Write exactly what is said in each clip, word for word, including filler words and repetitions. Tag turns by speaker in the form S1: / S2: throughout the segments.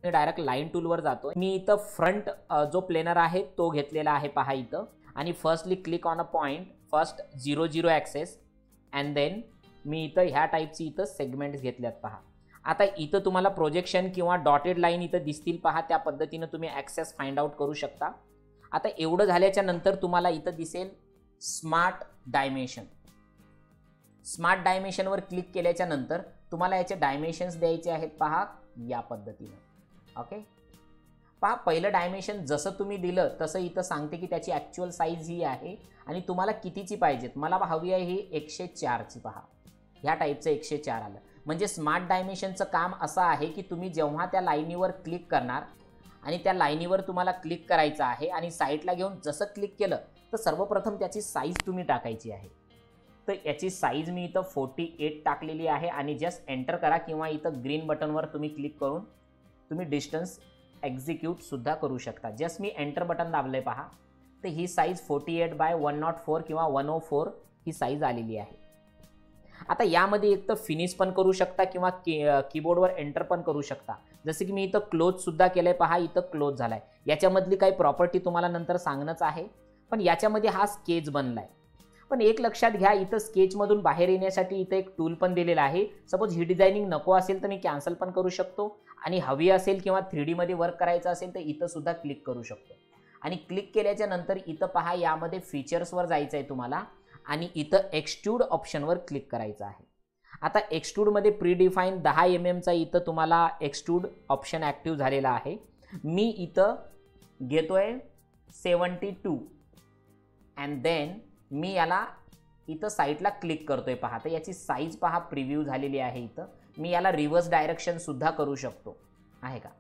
S1: मी direct line टूलवर जातो. मी इथं फ्रंट जो प्लेनर आहे तो घेतलेला आहे पहा इथं, आणि firstly click on a point, first zero zero access, and then मी इथं ह्या टाईपची इथं सेगमेंट्स घेतल्यात पहा. आता इथं तुम्हाला प्रोजेक्शन किंवा डॉटेड लाईन इथं दिसतील पहा, त्या पद्धतीनं तुम्ही ॲक्सेस फाइंड आउट करू शकता. आता एवढं झाल्याच्या नंतर तुम्हाला इथं दिसेल स्मार्ट डायमेन्शन. स्मार्ट डायमेन्शनवर क्लिक केल्याच्या नंतर तुम्हाला याचे डायमेन्शन्स द्यायचे आहेत पहा या पद्धतीनं. ओके, पहा पहिलं डायमेन्शन जसं तुम्ही दिलं तसं इथं सांगते की त्याची ॲक्च्युअल साईज ही आहे आणि तुम्हाला कितीची पाहिजेत. मला हवी आहे ही एकशे चारची पहा, ह्या टाईपचं एकशे चार आलं. म्हणजे स्मार्ट डायमेन्शनचं काम असं आहे की तुम्ही जेव्हा त्या लाईनीवर क्लिक करणार आणि त्या लाईनीवर तुम्हाला क्लिक करायचं आहे आणि साईडला घेऊन जसं क्लिक केलं तर सर्वप्रथम त्याची साईज तुम्ही टाकायची आहे. तर याची साईज मी इथं फोर्टी एट टाकलेली आहे आणि जस्ट एंटर करा किंवा इथं ग्रीन बटनवर तुम्ही क्लिक करून तुम्ही डिस्टन्स एक्झिक्यूट सुद्धा करू शकता. जस्ट मी एंटर बटन दाबलंय पहा, तर ही size forty eight by one nought four किंवा वन ओ फोर ही साईज आलेली आहे. आता यामध्ये एक तर फिनिश पण करू शकता किंवा की कीबोर्डवर एंटर पण करू शकता. जसं की मी इथं क्लोज सुद्धा केलंय पहा, इथं क्लोज झालाय. याच्यामधली काही प्रॉपर्टी तुम्हाला नंतर सांगणंच आहे, पण याच्यामध्ये हा स्केच बनलाय. पण एक लक्षात घ्या, इथं स्केचमधून बाहेर येण्यासाठी इथं एक टूल पण दिलेला आहे. सपोज ही डिझायनिंग नको असेल तर मी कॅन्सल पण करू शकतो, आणि हवी असेल किंवा थ्री डी मध्ये वर्क करायचं असेल तर इथं सुद्धा क्लिक करू शकतो. आणि क्लिक केल्याच्या नंतर इथं पहा यामध्ये फीचर्सवर जायचं आहे तुम्हाला आणि इथं एक्सट्रूड ऑप्शनवर क्लिक करायचं आहे. आता एक्सट्रूडमध्ये प्री डिफाईन दहा एम एमचा इथं तुम्हाला एक्सट्रूड ऑप्शन ॲक्टिव्ह झालेला आहे. मी इथं घेतोय सेवन्टी टू अँड देन मी याला इथं साईडला क्लिक करतोय पहा. तर याची साईज पहा प्रिव्ह्यू झालेली आहे. इथं मी याला रिव्हर्स डायरेक्शन सुद्धा करू शकतो, आहे का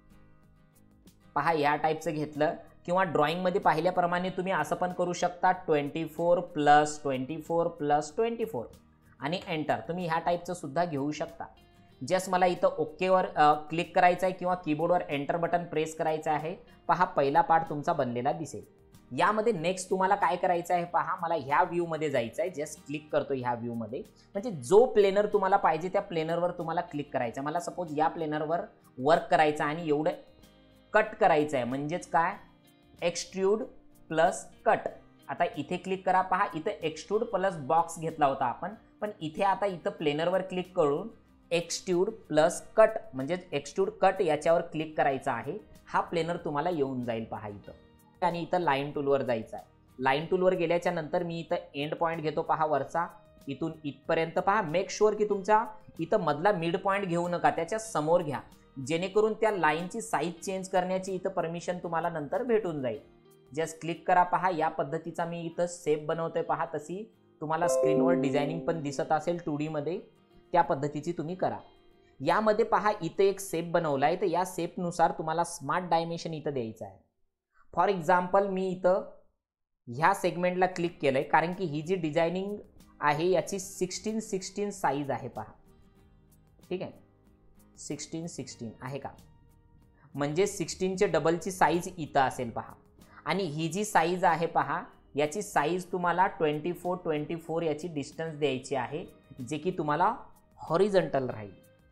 S1: पहा या टाईपचं घेतलं. किंवा ड्रॉइंगमध्ये पाहिल्याप्रमाणे तुम्ही असं पण करू शकता, twenty four plus twenty four plus twenty four आणि एंटर. तुम्ही ह्या टाईपचं सुद्धा घेऊ शकता. जस्ट मला इथं ओकेवर क्लिक करायचं आहे किंवा कीबोर्डवर एंटर बटन प्रेस करायचं आहे. पहा पहिला पार्ट तुमचा बनलेला दिसेल. यामध्ये नेक्स्ट तुम्हाला काय करायचं आहे पहा, मला ह्या व्ह्यूमध्ये जायचं आहे. जस्ट क्लिक करतो ह्या व्ह्यूमध्ये, म्हणजे जो प्लेनर तुम्हाला पाहिजे त्या प्लेनरवर तुम्हाला क्लिक करायचं. मला सपोज या प्लेनरवर वर्क करायचं आणि एवढं कट करायचं आहे, म्हणजेच काय एक्सट्रूड प्लस कट. आता इथे क्लिक करा पहा, इथं एक्सट्रूड प्लस बॉक्स घेतला होता आपण, पण इथे आता इथं प्लेनरवर क्लिक करून एक्सट्रूड प्लस कट म्हणजे एक्सट्रूड कट याच्यावर क्लिक करायचं आहे. हा प्लेनर तुम्हाला येऊन जाईल पहा इथं. आणि इथं लाईन टूलवर जायचं आहे. लाईन टूलवर गेल्याच्या नंतर मी इथं एंड पॉईंट घेतो पहा वरचा, इथून इथपर्यंत पहा. मेक शुअर की तुमच्या इथं मधला मिड पॉईंट घेऊ नका, त्याच्या समोर घ्या, जेणेकरून त्या लाईनची साईज चेंज करण्याची इथं परमिशन तुम्हाला नंतर भेटून जाईल. जस्ट क्लिक करा पहा. या पद्धतीचा मी इथं शेप बनवतोय पहा. तशी तुम्हाला स्क्रीनवर डिझायनिंग पण दिसत असेल टू डी मध्ये, त्या पद्धतीची तुम्ही करा. यामध्ये पहा इथं एक शेप बनवला आहे, तर या शेपनुसार तुम्हाला स्मार्ट डायमेन्शन इथं द्यायचं आहे. फॉर एक्झाम्पल मी इथं ह्या सेगमेंटला क्लिक केलंय, कारण की ही जी डिझायनिंग आहे याची सिक्स्टीन सिक्स्टीन साईज आहे पहा. ठीक आहे, सिक्स्टीन सिक्स्टीन आहे का, म्हणजे सिक्स्टीनचे डबलची साईज इथं असेल पहा. आणि ही जी साईज आहे पहा, याची साईज तुम्हाला ट्वेंटी फोर ट्वेंटी फोर याची डिस्टन्स द्यायची आहे, जे की तुम्हाला हॉरिझॉन्टल राहील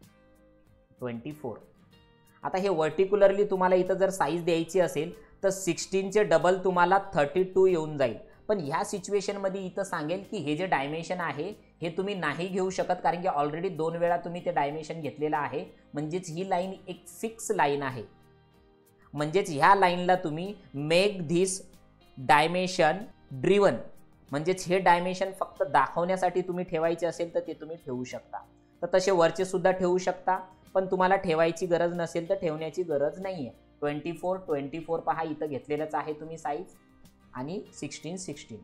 S1: ट्वेंटी फोर. आता हे वर्टिक्युलरली तुम्हाला इथं जर साईज द्यायची असेल तर सिक्स्टीनचे डबल तुम्हाला थर्टी टू येऊन जाईल. पण ह्या सिच्युएशनमध्ये इथं सांगेल की हे जे डायमेन्शन आहे हे तुम्ही नाही घेऊ शकत, कारण की ऑलरेडी दोन वेळा तुम्ही ते डायमेन्शन घेतलेलं आहे. म्हणजेच ही लाईन एक फिक्स लाईन आहे. म्हणजेच ह्या लाईनला तुम्ही मेक धिस डायमेन्शन ड्रिवन, म्हणजेच हे डायमेन्शन फक्त दाखवण्यासाठी तुम्ही ठेवायचे असेल तर ते तुम्ही ठेवू शकता. तर तसे वरचे सुद्धा ठेवू शकता, पण तुम्हाला ठेवायची गरज नसेल तर ठेवण्याची गरज नाही आहे. ट्वेंटी फोर ट्वेंटी फोर पहा इथं घेतलेलंच आहे तुम्ही साईज, आणि सिक्स्टीन सिक्स्टीन.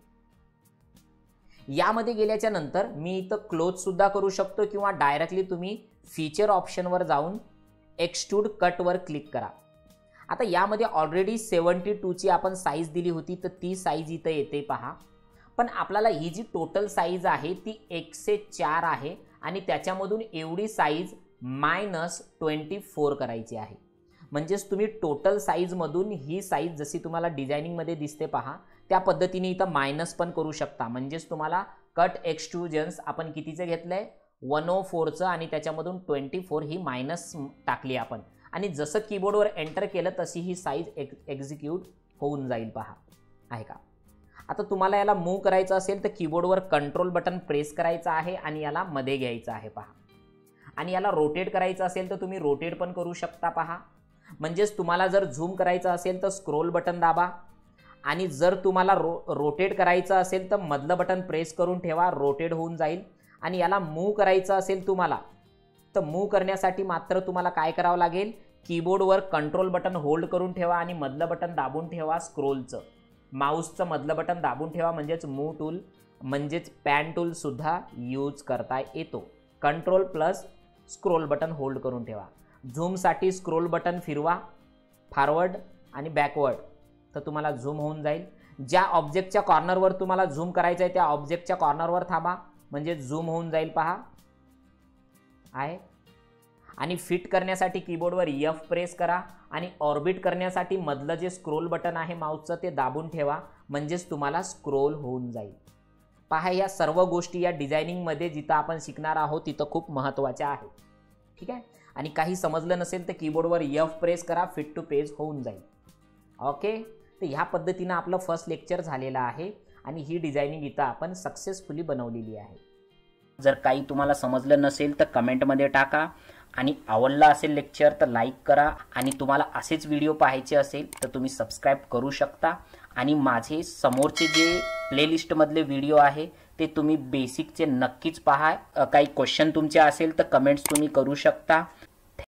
S1: यामध्ये गेल्याच्या नंतर मी इथं क्लोज सुद्धा करू शकतो किंवा डायरेक्टली तुम्ही फीचर ऑप्शनवर जाऊन एक्सट्रूड कटवर क्लिक करा. आता यामध्ये ऑलरेडी सेवन्टी टूची आपण साईज दिली होती, तर ती साईज इथं येते पहा. पण आपल्याला ही जी टोटल साईज आहे ती एकशे चार आहे आणि त्याच्यामधून एवढी साईज मायनस ट्वेंटी फोर करायची आहे. म्हणजेच तुम्ही टोटल साईजमधून ही साईज जशी तुम्हाला डिझायनिंगमध्ये दिसते पहा त्या पद्धतीने इथं मायनस पण करू शकता. म्हणजेच तुम्हाला कट एक्सट्रूजन्स आपण कितीचं घेतलंय वन ओ फोरचं आणि त्याच्यामधून ट्वेंटी फोर ही मायनस टाकली आपण, आणि जसं कीबोर्डवर एंटर केलं तशी ही साईज एक् एक्झिक्यूट होऊन जाईल. पहा आहे का. आता तुम्हाला याला मूव्ह करायचं असेल तर कीबोर्डवर कंट्रोल बटन प्रेस करायचं आहे आणि याला मध्ये घ्यायचं आहे. पहा. आणि याला रोटेट करायचं असेल तर तुम्ही रोटेट पण करू शकता. पहा. म्हणजेच तुम्हाला जर झूम करायचं असेल तर स्क्रोल बटन दाबा आणि जर तुम्हाला रो रोटेट करायचं असेल तर मधलं बटन प्रेस करून ठेवा, रोटेट होऊन जाईल. आणि याला मूव्ह करायचं असेल तुम्हाला तर मूव्ह करण्यासाठी मात्र तुम्हाला काय करावं लागेल, कीबोर्डवर कंट्रोल बटन होल्ड करून ठेवा आणि मधलं बटन दाबून ठेवा. स्क्रोलचं माऊसचं मधलं बटन दाबून ठेवा, म्हणजेच मूव्ह टूल म्हणजेच पॅन टूल सुद्धा यूज करता येतो. Control plus scroll button hold करून ठेवा. झूमसाठी स्क्रोल बटन फिरवा फॉरवर्ड आणि बॅकवर्ड तर तुम्हाला झूम होऊन जाईल. ज्या ऑब्जेक्टच्या कॉर्नरवर तुम्हाला झूम करायचं आहे त्या ऑब्जेक्टच्या कॉर्नरवर थांबा म्हणजे झूम होऊन जाईल. पहा आहे. आणि फिट करण्यासाठी कीबोर्डवर एफ प्रेस करा आणि ऑर्बिट करण्यासाठी मधलं जे स्क्रोल बटन आहे माऊसचं ते दाबून ठेवा म्हणजेच तुम्हाला स्क्रोल होऊन जाईल. पहा या सर्व गोष्टी या डिझायनिंगमध्ये जिथं आपण शिकणार आहोत तिथं खूप महत्त्वाच्या आहेत. ठीक आहे. आणि काही समजलं नसेल तर कीबोर्डवर एफ प्रेस करा, फिट टू पेज होऊन जाईल. ओके. तर ह्या पद्धतीनं आपलं फर्स्ट लेक्चर झालेलं आहे आणि ही डिझायनिंग इथं आपण सक्सेसफुली बनवलेली आहे. जर काही तुम्हाला समजलं नसेल तर कमेंटमध्ये टाका आणि आवडला असेल लेक्चर तर लाईक करा आणि तुम्हाला असेच व्हिडिओ पाहायचे असेल तर तुम्ही सबस्क्राईब करू शकता. आणि माझे समोरचे जे प्लेलिस्टमधले व्हिडिओ आहे ते तुम्ही बेसिकचे नक्कीच पहा. काही क्वेश्चन तुमचे असेल तर कमेंट्स तुम्ही करू शकता.